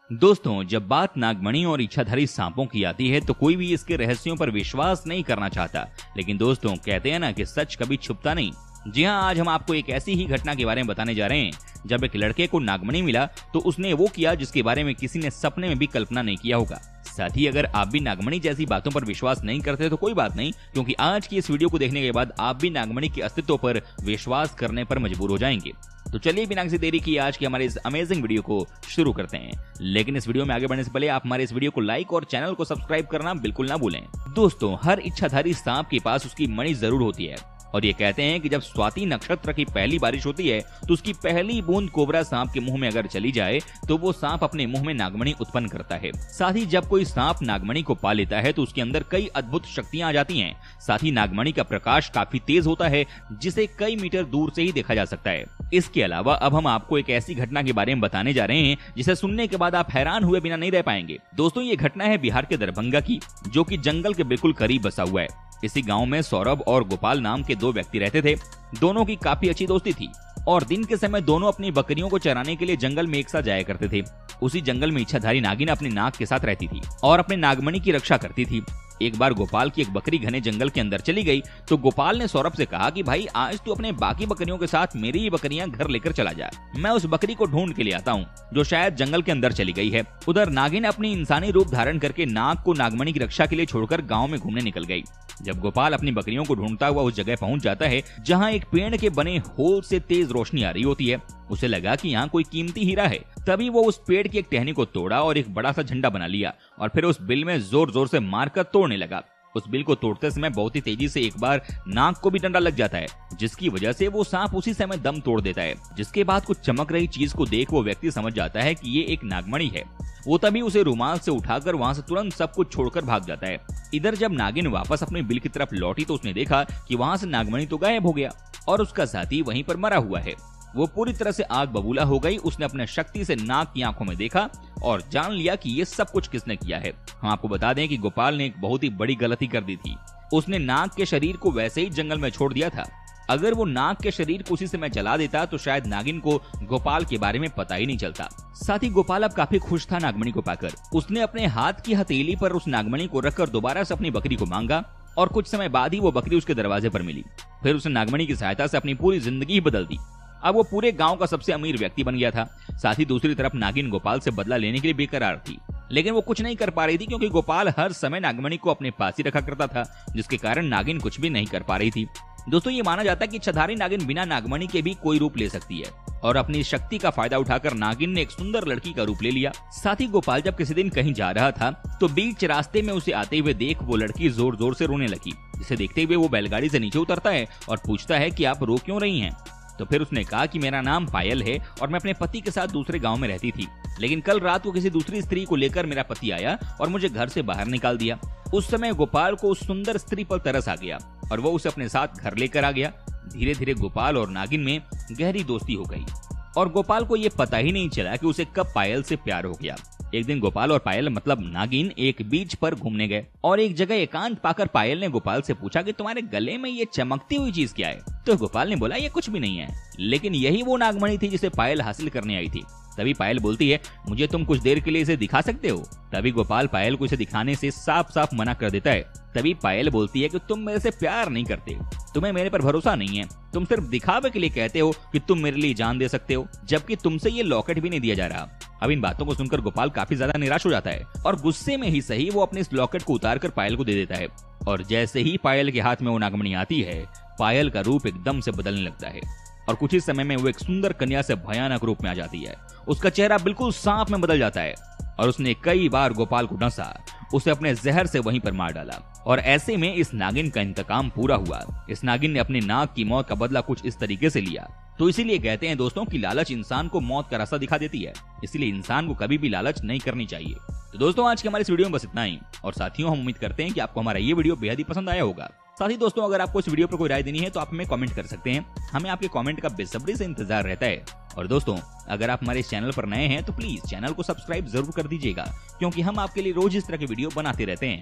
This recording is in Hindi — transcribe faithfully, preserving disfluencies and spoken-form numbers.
दोस्तों, जब बात नागमणि और इच्छाधारी सांपों की आती है तो कोई भी इसके रहस्यों पर विश्वास नहीं करना चाहता। लेकिन दोस्तों, कहते हैं ना कि सच कभी छुपता नहीं। जी हाँ, आज हम आपको एक ऐसी ही घटना के बारे में बताने जा रहे हैं। जब एक लड़के को नागमणि मिला तो उसने वो किया जिसके बारे में किसी ने सपने में भी कल्पना नहीं किया होगा। साथ ही अगर आप भी नागमणि जैसी बातों पर विश्वास नहीं करते तो कोई बात नहीं, क्योंकि आज की इस वीडियो को देखने के बाद आप भी नागमणि के अस्तित्व पर विश्वास करने पर मजबूर हो जाएंगे। तो चलिए बिना किसी देरी की आज की हमारे इस अमेजिंग वीडियो को शुरू करते हैं। लेकिन इस वीडियो में आगे बढ़ने से पहले आप हमारे इस वीडियो को लाइक और चैनल को सब्सक्राइब करना बिल्कुल ना भूलें। दोस्तों, हर इच्छाधारी सांप के पास उसकी मणि जरूर होती है और ये कहते हैं कि जब स्वाति नक्षत्र की पहली बारिश होती है तो उसकी पहली बूंद कोबरा सांप के मुंह में अगर चली जाए तो वो सांप अपने मुंह में नागमणि उत्पन्न करता है। साथ ही जब कोई सांप नागमणि को पा लेता है तो उसके अंदर कई अद्भुत शक्तियां आ जाती हैं। साथ ही नागमणि का प्रकाश काफी तेज होता है जिसे कई मीटर दूर से ही देखा जा सकता है। इसके अलावा अब हम आपको एक ऐसी घटना के बारे में बताने जा रहे हैं जिसे सुनने के बाद आप हैरान हुए बिना नहीं रह पाएंगे। दोस्तों, ये घटना है बिहार के दरभंगा की, जो कि जंगल के बिल्कुल करीब बसा हुआ है। इसी गांव में सौरभ और गोपाल नाम के दो व्यक्ति रहते थे। दोनों की काफी अच्छी दोस्ती थी और दिन के समय दोनों अपनी बकरियों को चराने के लिए जंगल में एक साथ जाया करते थे। उसी जंगल में इच्छाधारी नागिन अपने नाग के साथ रहती थी और अपने नागमणि की रक्षा करती थी। एक बार गोपाल की एक बकरी घने जंगल के अंदर चली गई तो गोपाल ने सौरभ से कहा कि भाई, आज तू अपने बाकी बकरियों के साथ मेरी ही बकरियां घर लेकर चला जा। मैं उस बकरी को ढूंढ के ले आता हूँ जो शायद जंगल के अंदर चली गई है। उधर नागिन अपनी इंसानी रूप धारण करके नाग को नागमणि की रक्षा के लिए छोड़कर गाँव में घूमने निकल गई। जब गोपाल अपनी बकरियों को ढूंढता हुआ उस जगह पहुंच जाता है जहां एक पेड़ के बने होल से तेज रोशनी आ रही होती है, उसे लगा कि यहाँ कोई कीमती हीरा है। तभी वो उस पेड़ की एक टहनी को तोड़ा और एक बड़ा सा झंडा बना लिया और फिर उस बिल में जोर जोर से मारकर तोड़ने लगा। उस बिल को तोड़ते समय बहुत ही तेजी से एक बार नाग को भी डंडा लग जाता है, जिसकी वजह से वो सांप उसी समय दम तोड़ देता है। जिसके बाद कुछ चमक रही चीज को देख वो व्यक्ति समझ जाता है कि ये एक नागमणि है। वो तभी उसे रुमाल से उठाकर वहां से तुरंत सब कुछ छोड़कर भाग जाता है। इधर जब नागिन वापस अपने बिल की तरफ लौटी तो उसने देखा कि वहां से नागमणि तो गायब हो गया और उसका साथी वहीं पर मरा हुआ है। वो पूरी तरह से आग बबूला हो गई। उसने अपने शक्ति से नाग की आंखों में देखा और जान लिया कि ये सब कुछ किसने किया है। हम आपको बता दें कि गोपाल ने एक बहुत ही बड़ी गलती कर दी थी। उसने नाग के शरीर को वैसे ही जंगल में छोड़ दिया था। अगर वो नाग के शरीर को उसी समय जला देता तो शायद नागिन को गोपाल के बारे में पता ही नहीं चलता। साथ ही गोपाल अब काफी खुश था नागमणि को पाकर। उसने अपने हाथ की हथेली पर उस नागमणि को रखकर दोबारा से अपनी बकरी को मांगा और कुछ समय बाद ही वो बकरी उसके दरवाजे पर मिली। फिर उसने नागमणि की सहायता से अपनी पूरी जिंदगी बदल दी। अब वो पूरे गांव का सबसे अमीर व्यक्ति बन गया था। साथ ही दूसरी तरफ नागिन गोपाल से बदला लेने के लिए बेकरार थी, लेकिन वो कुछ नहीं कर पा रही थी क्योंकि गोपाल हर समय नागमणि को अपने पास ही रखा करता था, जिसके कारण नागिन कुछ भी नहीं कर पा रही थी। दोस्तों, ये माना जाता है कि इच्छाधारी नागिन बिना नागमणि के भी कोई रूप ले सकती है और अपनी शक्ति का फायदा उठाकर नागिन ने एक सुंदर लड़की का रूप ले लिया। साथ ही गोपाल जब किसी दिन कहीं जा रहा था तो बीच रास्ते में उसे आते हुए देख वो लड़की जोर जोर से रोने लगी, जिसे देखते हुए वो बैलगाड़ी से नीचे उतरता है और पूछता है कि आप रो क्यों रही हैं। तो फिर उसने कहा कि मेरा नाम पायल है और मैं अपने पति के साथ दूसरे गांव में रहती थी, लेकिन कल रात को किसी दूसरी स्त्री को लेकर मेरा पति आया और मुझे घर से बाहर निकाल दिया। उस समय गोपाल को उस सुंदर स्त्री पर तरस आ गया और वो उसे अपने साथ घर लेकर आ गया। धीरे धीरे गोपाल और नागिन में गहरी दोस्ती हो गई और गोपाल को ये पता ही नहीं चला कि उसे कब पायल से प्यार हो गया। एक दिन गोपाल और पायल मतलब नागिन एक बीच पर घूमने गए और एक जगह एकांत पाकर पायल ने गोपाल से पूछा कि तुम्हारे गले में ये चमकती हुई चीज क्या है। तो गोपाल ने बोला, ये कुछ भी नहीं है, लेकिन यही वो नागमणि थी जिसे पायल हासिल करने आई थी। तभी पायल बोलती है, मुझे तुम कुछ देर के लिए इसे दिखा सकते हो। तभी गोपाल पायल को इसे दिखाने से साफ साफ मना कर देता है। तभी पायल बोलती है कि तुम मेरे से प्यार नहीं करते, तुम्हें मेरे पर भरोसा नहीं है, तुम सिर्फ दिखावे के लिए कहते हो कि तुम मेरे लिए जान दे सकते हो, जबकि तुमसे ये लॉकेट भी नहीं दिया जा रहा। अब इन बातों को सुनकर गोपाल काफी ज्यादा निराश हो जाता है और गुस्से में ही सही वो अपने इस लॉकेट को उतार कर पायल को दे देता है। और जैसे ही पायल के हाथ में वो नागमणि आती है, पायल का रूप एकदम से बदलने लगता है और कुछ ही समय में वो एक सुंदर कन्या से भयानक रूप में आ जाती है। उसका चेहरा बिल्कुल सांप में बदल जाता है और उसने कई बार गोपाल को डसा, उसे अपने जहर से वहीं पर मार डाला और ऐसे में इस नागिन का इंतकाम पूरा हुआ। इस नागिन ने अपने नाग की मौत का बदला कुछ इस तरीके से लिया। तो इसीलिए कहते हैं दोस्तों कि लालच इंसान को मौत का रास्ता दिखा देती है, इसलिए इंसान को कभी भी लालच नहीं करनी चाहिए। तो दोस्तों, आज के हमारे इस वीडियो में बस इतना ही और साथियों, हम उम्मीद करते हैं कि आपको हमारा ये वीडियो बेहद ही पसंद आया होगा। साथ ही दोस्तों, अगर आपको इस वीडियो पर कोई राय देनी है तो आप हमें कमेंट कर सकते हैं। हमें आपके कमेंट का बेसब्री से इंतजार रहता है। और दोस्तों, अगर आप हमारे इस चैनल पर नए हैं तो प्लीज चैनल को सब्सक्राइब जरूर कर दीजिएगा, क्योंकि हम आपके लिए रोज इस तरह के वीडियो बनाते रहते हैं।